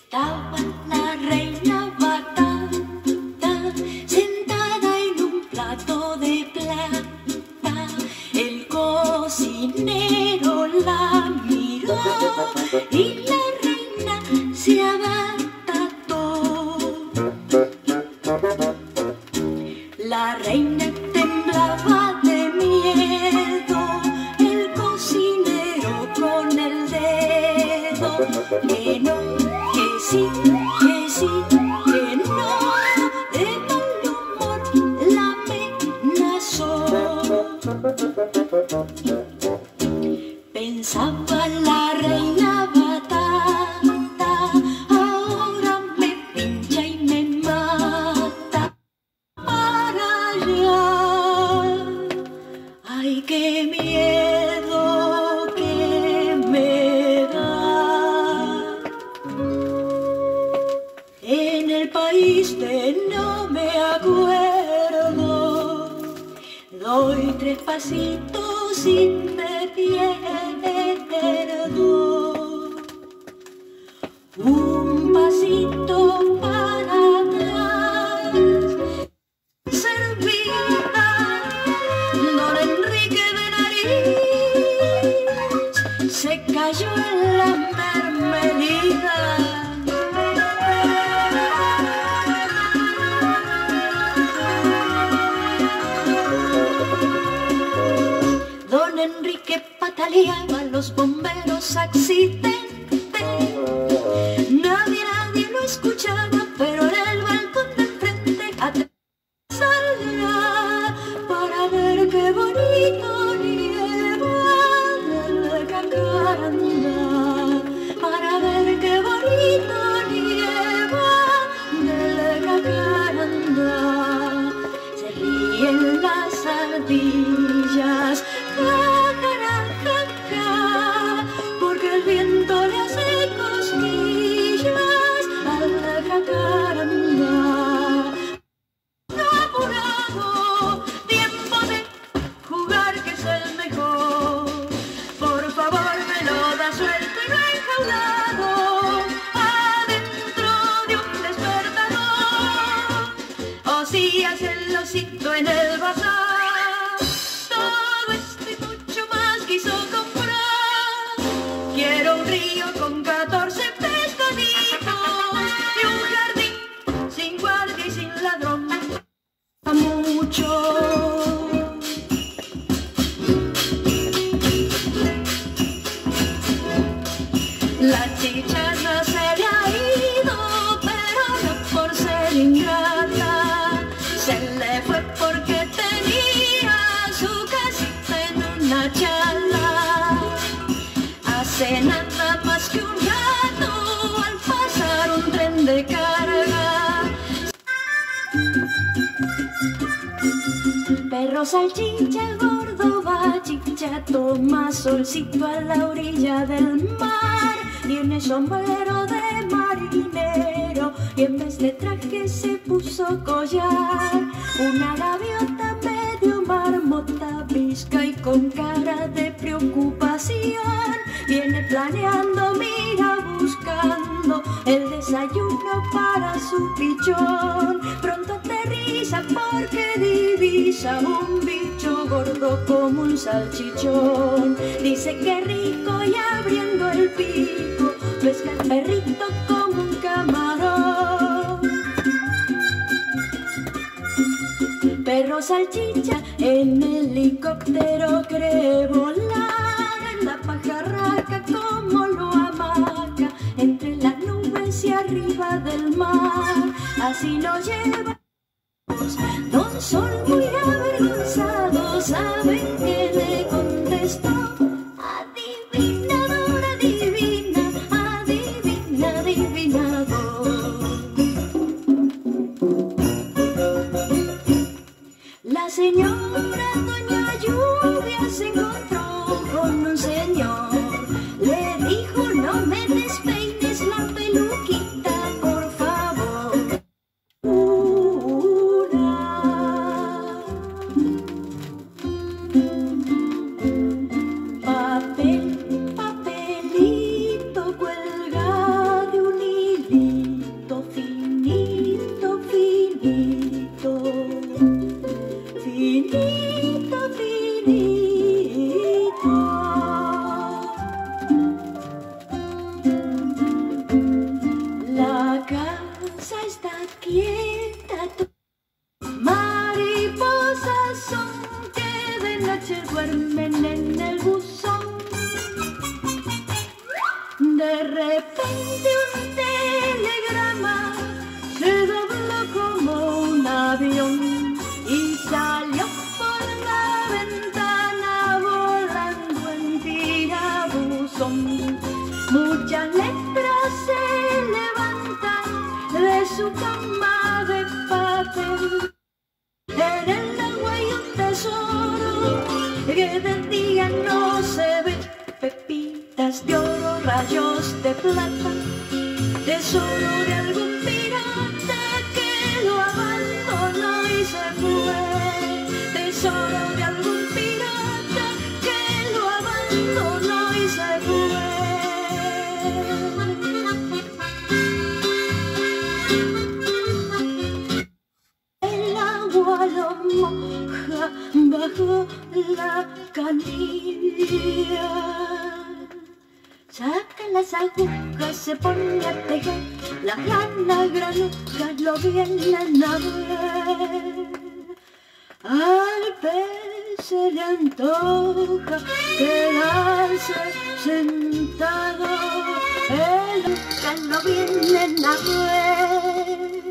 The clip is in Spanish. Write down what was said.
Estaba la reina batata sentada en un plato de plata. El cocinero la miró y la reina se abatató. La reina temblaba de miedo, el cocinero con el dedo, que no, que sí, que sí, que no, de mal humor la amenazó. Pensaba la reina batata, ahora me pincha y me mata. Para allá, ay, qué miedo que me da. En el país de no me acuerdo, doy 3 pasitos y me pierdo. Un pasito para atrás, servida, don Enrique de nariz se cayó en la mermelada. Don Enrique pataleaba, los bomberos accidente. Nadie lo escuchaba, pero en el balcón de enfrente salga para ver qué bonito nieva del Jacaranda, para ver qué bonito nieva del Jacaranda. Se ríen las ardillas, porque el viento le hace cosquillas al Jacaranda. No apurado, tiempo de jugar que es el mejor. Por favor me lo da suelto y no enjaulado, adentro de un despertador. O si hace el osito en el bazar. Quiero un río con 14 pescaditos y un jardín sin guardia y sin ladrón. Mucho. La chicharra se le ha ido, pero no por ser ingrata. Se le fue porque tenía su casita en una chala. Hace nada más que un rato al pasar un tren de carga. Perro salchicha, gordo bachicha, toma solcito a la orilla del mar. Tiene sombrero de marinero y en vez de traje se puso collar. Una gaviota medio marmota, visca y con cara de preocupación. Viene planeando, mira buscando el desayuno para su pichón. Pronto aterriza porque divisa un bicho gordo como un salchichón. Dice que rico y abriendo el pico pesca el perrito como un camarón. Perro salchicha en helicóptero cree volar, en la pajarraca como lo amaca, entre las nubes y arriba del mar. Así lo lleva. Don Sol muy avergonzado, ¿saben qué le contestó? Adivinador, adivina, adivina, adivinador. La señora Doña Lluvia se encontró con un señor. Le dijo, no me despeines la peluquita, por favor. Una quieta. Mariposas son que de noche duermen en el buzón. De repente un telegrama se dobló como un avión y salió por la ventana volando en tirabuzón. Muchas letras se levantan de su cama de papel. En el agua hay un tesoro que de día no se ve. Pepitas de oro, rayos de plata, tesoro de algún pirata que lo abandonó y se fue. Tesoro de algún pirata que lo abandonó y se fue. El agua lo moja bajo la canilla. Saca las agujas, se pone a tejer, la lana granuja lo vienen a ver. Al pez se le antoja quedarse sentado, el lo vienen a ver.